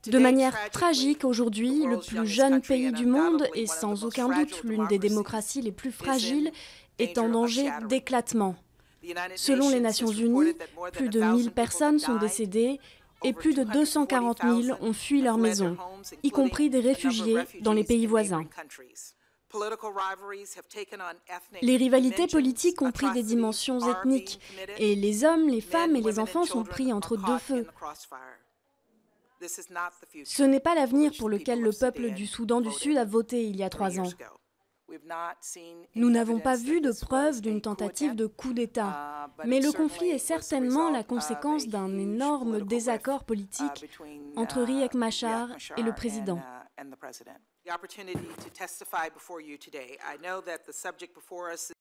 De manière tragique, aujourd'hui, le plus jeune pays du monde et sans aucun doute l'une des démocraties les plus fragiles est en danger d'éclatement. Selon les Nations Unies, plus de 1000 personnes sont décédées et plus de 240 000 ont fui leur maison, y compris des réfugiés dans les pays voisins. Les rivalités politiques ont pris des dimensions ethniques et les hommes, les femmes et les enfants sont pris entre deux feux. Ce n'est pas l'avenir pour lequel le peuple du Soudan du Sud a voté il y a 3 ans. Nous n'avons pas vu de preuve d'une tentative de coup d'État, mais le conflit est certainement la conséquence d'un énorme désaccord politique entre Riek Machar et le président.